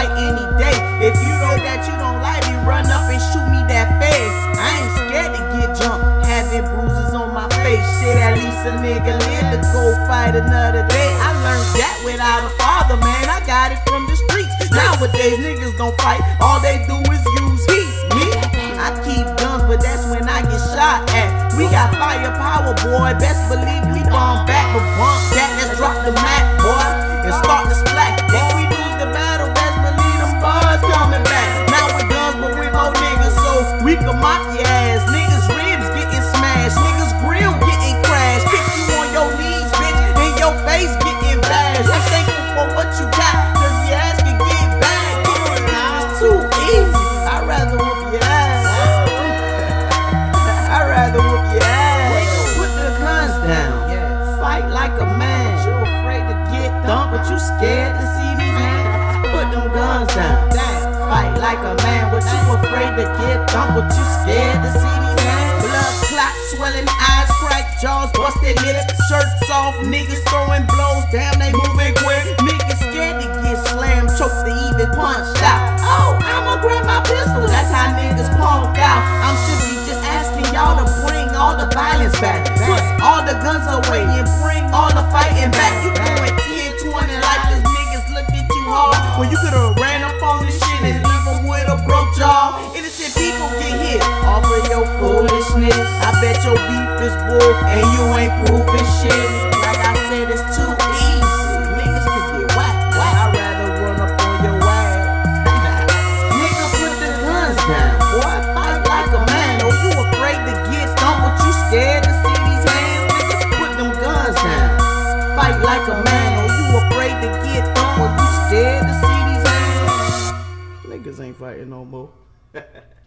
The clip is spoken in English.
fight any day. If you know that you don't like me, run up and shoot me that fast. I ain't scared to get jumped, having bruises on my face. Shit, at least a nigga live to go fight another day. I learned that without a father, man. I got it from the streets. Nowadays niggas don't fight, all they do is use heat. Me, I keep guns, but that's when I get shot at. We got firepower, boy, best believe we bomb back. But bump that, let's drop the mat, boy, and start to splat. If we lose the battle, best believe them bars coming back. Now with guns, but with more niggas, so we can mock your ass. Niggas ribs getting smashed, niggas grill getting crashed. Kick you on your knees, bitch, in your face getting bashed. I'm thankful for what you got, cause your ass can get bad. It's too easy, I'd rather whoop your ass. I'd rather whoop your ass. Put the guns down, fight like a man. You afraid to get dumped, but you scared to see these hands. Put them guns down, fight like a man. But you afraid to get dumped, but you scared to see these hands. Blood clot, swelling eyes, cracked jaws, busted lips, shirts off. Niggas throwing blows, damn they moving quick. Niggas scared to get slammed, choked to even punched out. Oh, I'ma grab my pistol, that's how niggas punked out. I'm simply just asking y'all to bring all the violence back. Put all the guns away and bring all the fighting back. You doing 10, 20 like this niggas looked at you hard when you could've ran up on this shit and leave them with a broke jaw. Innocent people get hit off of your foolishness. I bet your beef is bull and you ain't proving shit. Like I said, it's too easy. Niggas could get whacked. I'd rather run up on your ass. Nigga, put the guns down. Boy, fight like a man. Oh, you afraid to get dumped, but you scared to see these hands. Nigga, put them guns down. Fight like a man. Oh, you afraid to get dumped, but you scared to see these hands. Niggas ain't fighting no more.